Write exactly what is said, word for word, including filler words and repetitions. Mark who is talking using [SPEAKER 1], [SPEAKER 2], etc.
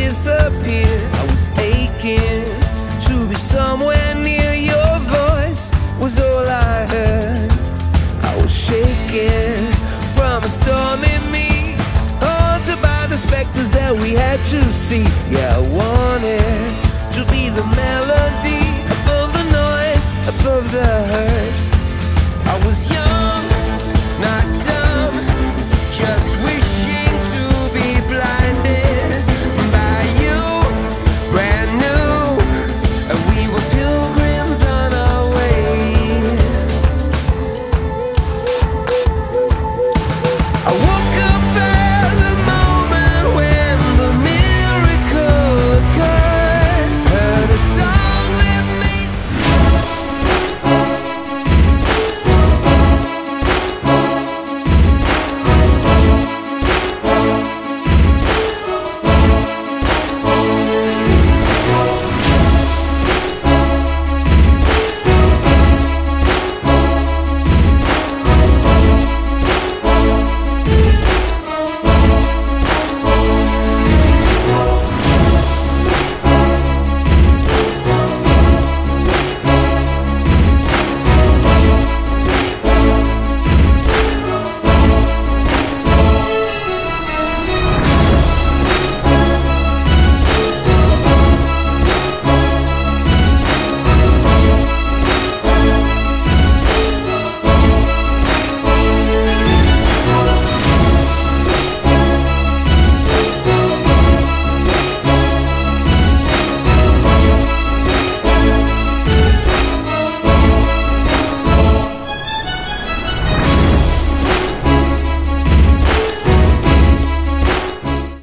[SPEAKER 1] disappeared. I was aching to be somewhere near. Your voice was all I heard. I was shaking from a storm in me, haunted by the specters that we had to see. Yeah, I wanted to be the melody above the noise, above the hurt. I was young,